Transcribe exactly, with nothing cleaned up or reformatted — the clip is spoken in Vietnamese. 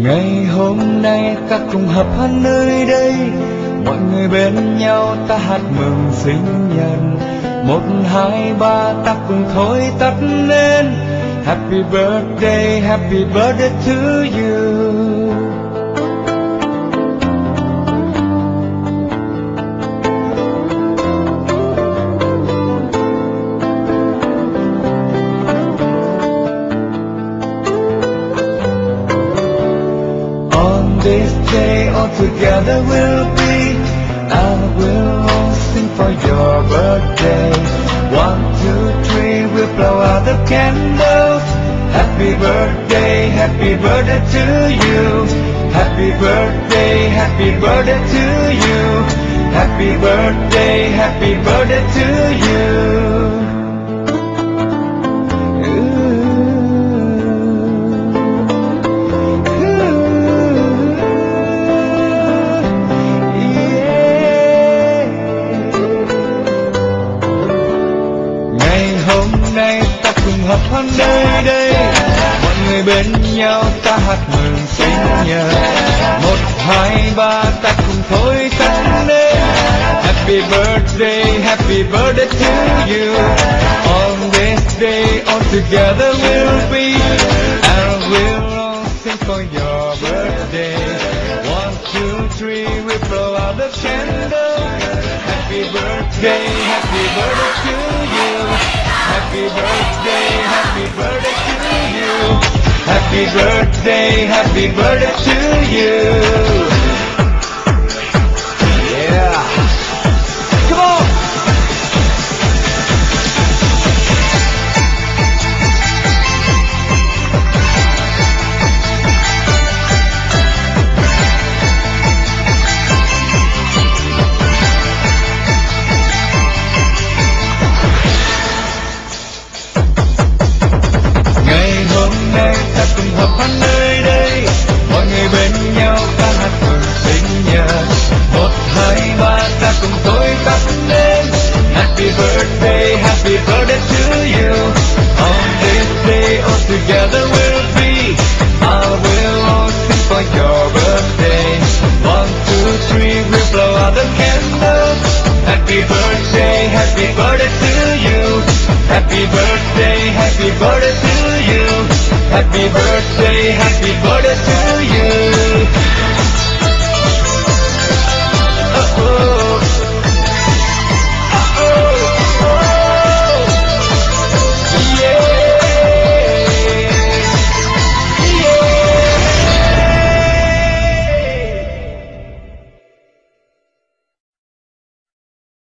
Ngày hôm nay ta cùng hợp hát nơi đây, mọi người bên nhau ta hát mừng sinh nhật. Một hai ba ta cùng thôi tắt lên. Happy birthday, happy birthday to you. This day all together we'll be, and we'll all sing for your birthday. One, two, three, we'll blow out the candles. Happy birthday, happy birthday to you. Happy birthday, happy birthday to you. Happy birthday, happy birthday to you. Hợp hát nơi đây, mọi người bên nhau ta hát mừng sinh nhật. Một hai ba ta cùng thôi tắt lên. Happy birthday, happy birthday to you. On this day all together we'll be, and we'll all sing for your birthday. One, two, three, we blow out the candles. Happy birthday, happy birthday to you. Happy birthday, happy birthday to you. Happy birthday, happy birthday to you. Yeah. Come on. Hợp hát nơi đây, mọi người bên nhau ta hát mừng sinh nhật. Một hai ba ta cùng thôi tắt lên. Happy birthday, happy birthday to you. On this day all together we'll be, I will all sing for your birthday. One, two, three, we blow out the candles. Happy birthday, happy birthday to you. Happy birthday, happy birthday to you. Happy birthday, happy birthday to you.